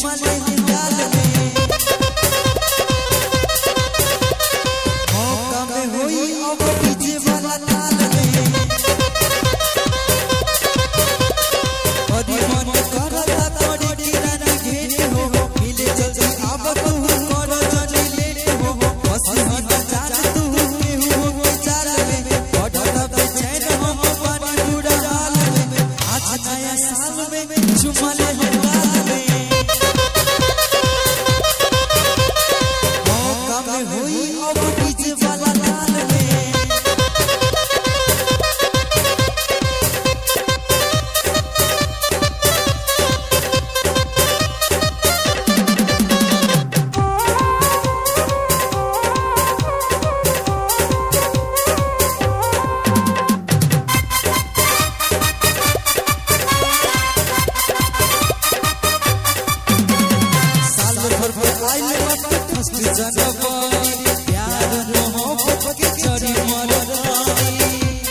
चुमा ले गाल में मौका में होई अब डीजे वाला ताल में अरे मन करता तोड़ी किरानी घेट हो मिले जल्दी अब तू कर जल्दी लेट हो हंसी हंसी जान तू के हो के चाल में बड़ा बेचैन हम पानी पूरा हाल में आज नया साल में चुमा ले गाल में मौका में होई अब डीजे वाला ताल में जनवरी प्यार मोहब्बत के चढ़ी मरदानी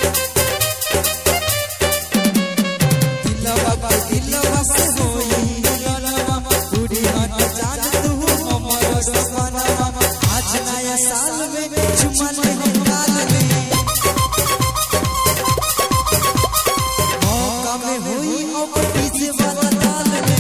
दिलवा से होई ललवा पूरी हट जान तू हमर सपना आज नया साल में चुमा ले गाल में मौका में होई अब डीजे वाला ताल में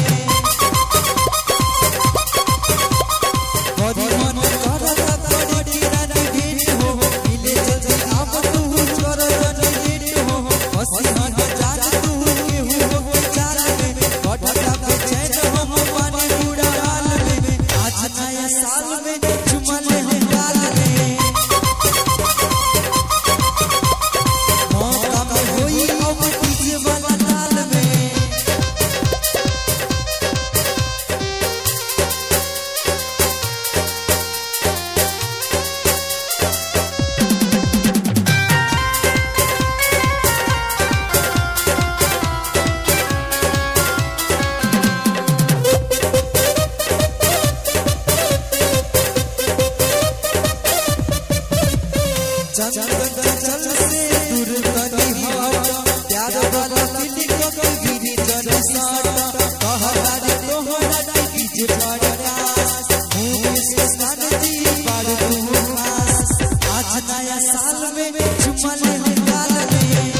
चल से दूर तनी हट प्यार वाला दिल को गिरी जरे साटा कहला रे तोहरा डीजे पड़ास हूं इसके साथ जी बार तू खास आज नया साल में चुमा ले गाल में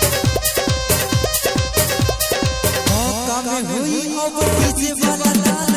मौका में हुई अब डीजे वाला